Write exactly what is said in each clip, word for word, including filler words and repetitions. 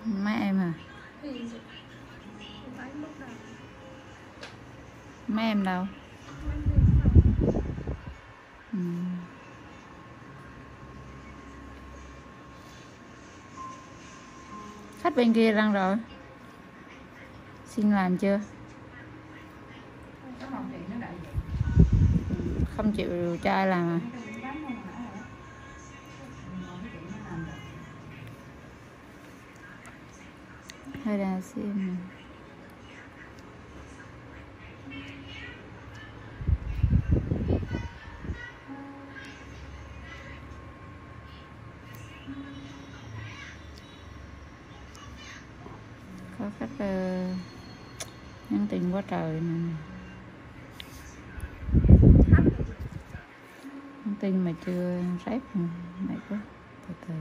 Má em hả? Má em đâu? Ừ. Khách bên kia răng rồi. Xin làm chưa? Không chịu cho ai làm à? Hay là xem có khách uh, nhắn tin quá trời nè. Nhắn tin mà chưa rep mày quá. Từ từ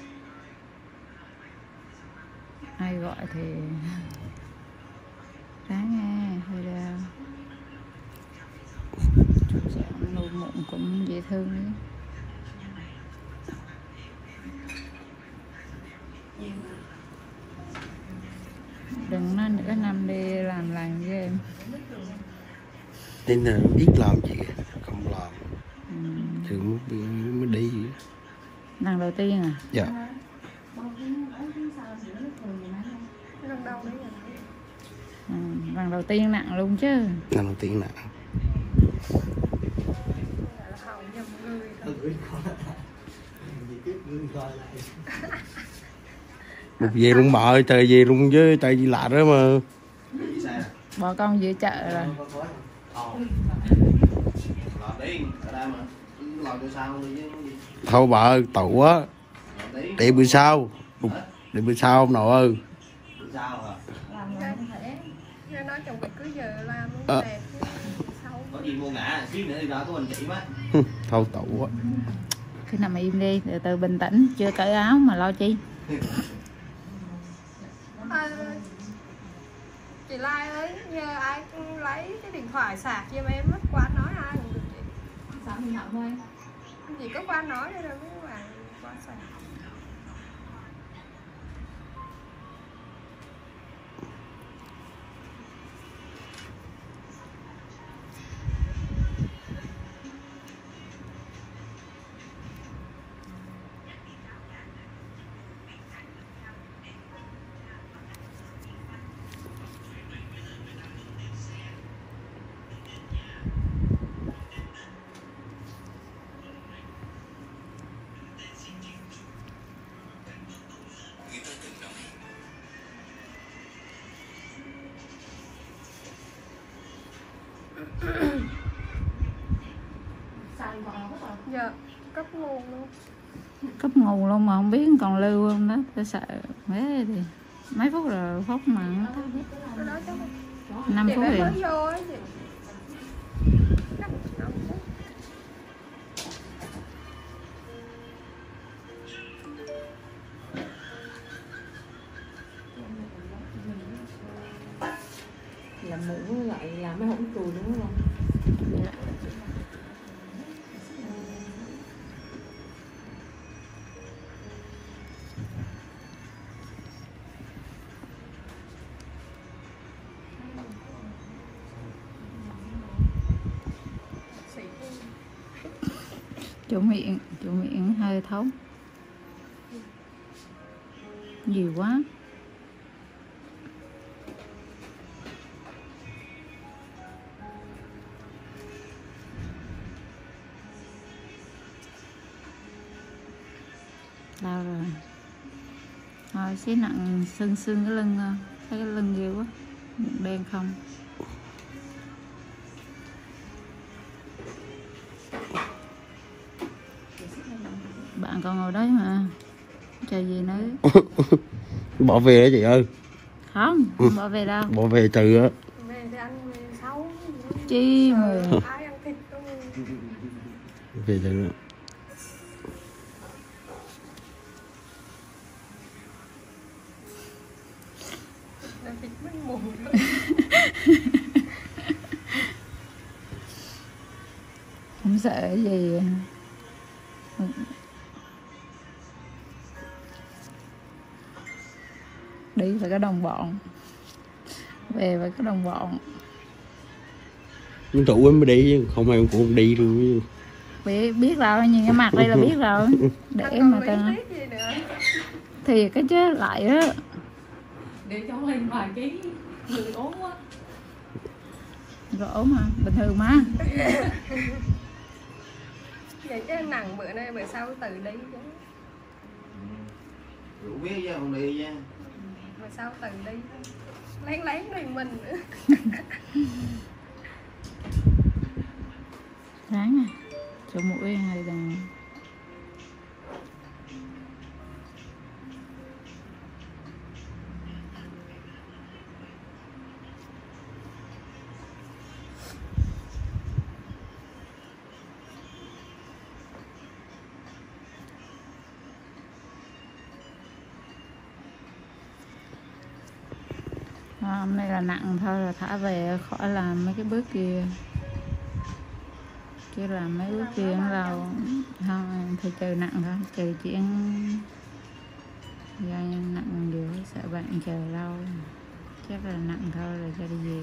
ai gọi thì ráng nghe. Hơi đau. Nuôi mụn cũng dễ thương ấy. Đừng nói nữa năm đi làm làng với em. Nên là biết làm gì không làm. Ừ. Thì mới, mới đi. Lần đầu tiên à? Dạ. Ừ, lần đầu tiên nặng luôn chứ. Lần đầu tiên nặng. Một về luôn bà ơi, trời về luôn với tại vì lạ đó mà. Bỏ con giữa chợ rồi. Thôi bà ơi, tụ á. Để bữa sau. Để bữa sau ông nội ơi. Nói chồng mày cứ giờ làm luôn đẹp. Có gì mua ngã xíu nữa thì ra tôi anh chị má. Thôi tụ á. Cứ nằm im đi, từ từ bình tĩnh, chưa cởi áo mà lo chi. À, chị Lai ơi, nhờ ai lấy cái điện thoại sạc cho em mất qua nói ai cũng được chị. Sao mình học thôi? Chị có qua nói rồi mấy các bạn qua sạc. Dạ, cấp nguồn luôn. Cấp nguồn luôn mà không biết còn lưu không đó. Tôi sợ mấy thì mấy phút rồi phút mà năm phút thì làm mũ lại làm mấy hỗn cừu đúng không? dạ. Chỗ miệng, chỗ miệng hơi thấu nhiều quá. Đau rồi. Thôi xí nặng sưng sưng cái lưng, thấy cái lưng ghê quá, đen không. Bạn còn ngồi đấy mà chờ gì nữa. Bỏ về đó chị ơi. Không, không bỏ về đâu. Bỏ về từ á. Về thì ăn xấu. Chi mà ai ăn thịt đâu. Về từ nữa. Thịt mới mù. không sợ cái gì. Đi phải có đồng bọn, về phải có đồng bọn. Nhưng trụ em mới đi chứ không em cũng không đi luôn. Biết, biết rồi, nhìn cái mặt đây là biết rồi. Để Anh mà còn ta lý thuyết gì nữa. thì cái chứ lại á. Để cho lên vài ký người ốm quá. Rồi ốm mà, bình thường mà. Vậy chứ nặng bữa nay bữa sau tự đi chứ. Rủ biết chứ không đi chứ. Bữa sau tự đi. Lén lén đi mình nữa. Ráng à, chỗ mũi hay là à, hôm nay là nặng thôi là thả về khỏi làm mấy cái bước kia, chứ làm mấy bước kia nó lâu không thì trừ nặng thôi, trừ chuyện do nặng nhiều sợ bạn chờ lâu, chắc là nặng thôi rồi cho đi về.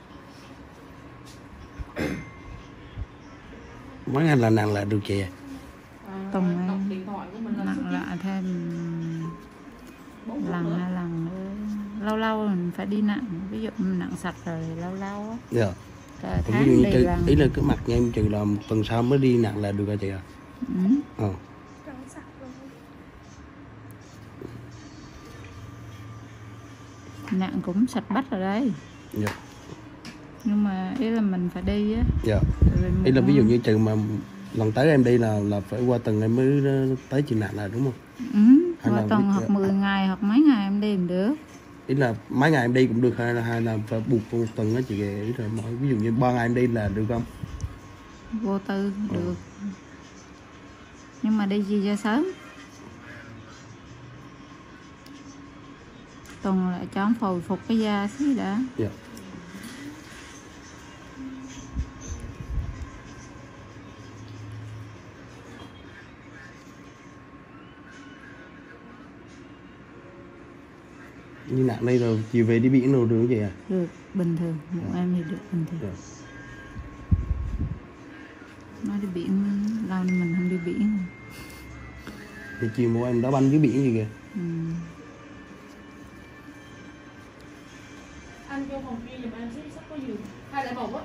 Mấy ngày là nặng là được chị à? À, Tùng đọc em điện thoại của mình là nặng lại thêm bốn phút lần nữa. hai lần nữa. Lâu lâu mình phải đi nặng, ví dụ mình nặng sạch rồi lâu lâu á, Dạ. cả Ví tháng dụ như đi trừ, lần. ý là cái mặt nha em trừ là một tuần sau mới đi nặng là được hả chị à? Ừ. Ờ. Trắng sạch luôn. Nặng cũng sạch bách rồi đấy, Dạ. nhưng mà ý là mình phải đi á. Dạ. Rồi Ý là mình- ví dụ như trừ mà lần tới em đi là là phải qua tuần em mới tới chị nặng là đúng không? ừ, Hay qua là tuần biết- hoặc mười ngày hoặc mấy ngày em đi cũng được. Ý là mấy ngày em đi cũng được hay là hay là phải buộc một tuần đó chị, ý là mỗi ví dụ như ba ngày em đi là được không? Vô tư Ừ. được, nhưng mà đi chi cho sớm, tuần lại cho hồi phục cái da xí đã. Dạ. Như nặng đây rồi chiều về đi biển đâu được chị à? Được bình thường, bọn em thì được bình thường. Dạ. Nói đi biển lâu nên mình không đi biển. Thì chiều một em đá banh dưới biển gì kìa. Ừ. Anh vô phòng kia giùm anh xí sắp có giường hai lại một á.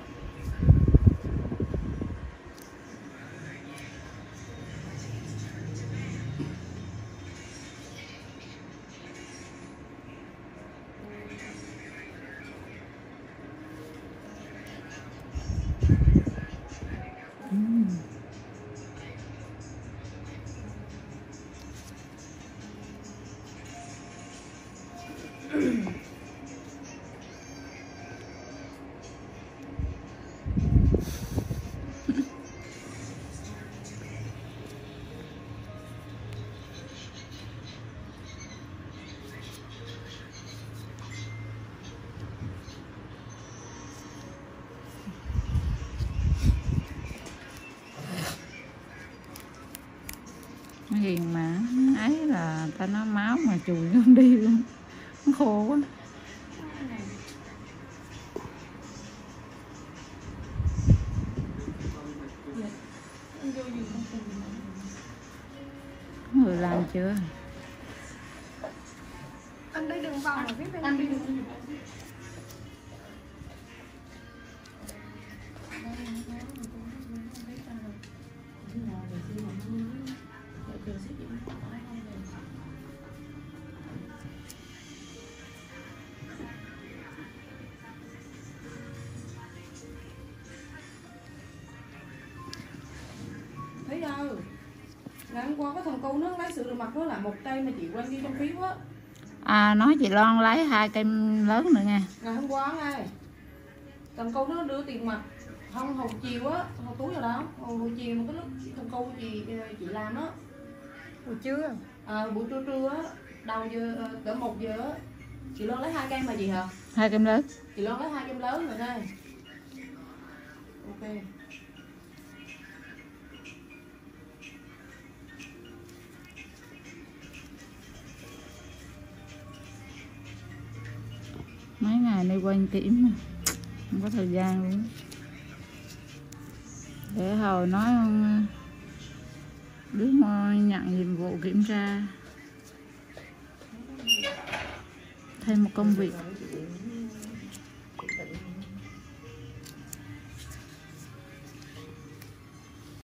Cái gì mà ấy là ta nói máu mà chùi không đi luôn, nó khô quá. Anh vô giường không cùng giùm anh. Người làm chưa? Anh đi đường vòng ở phía bên Anh đi kia. giùm anh xí. Thấy đâu? Ngày hôm qua có thằng cu nó lấy sự rửa mặt nó lại một tay mà chị quanh đi trong phiếu á. À nói chị Loan lấy hai cây lớn nữa nha. Ngày hôm qua ngay thằng cu nó đưa tiền mặt không hồi chiều á, hồi túi rồi đó, hồi, hồi chiều mà cái lúc thằng cu chị chị làm á, Buổi trưa. à, buổi trưa trưa á, đầu giờ cỡ một giờ á, chị Loan lấy hai cây mà chị hả? Hai cây lớn. Chị Loan lấy hai kem lớn rồi đây. Ok. mấy ngày nay quanh kiểm mà không có thời gian luôn. Để hồi nói không đứa mà nhận nhiệm vụ kiểm tra thêm một công việc.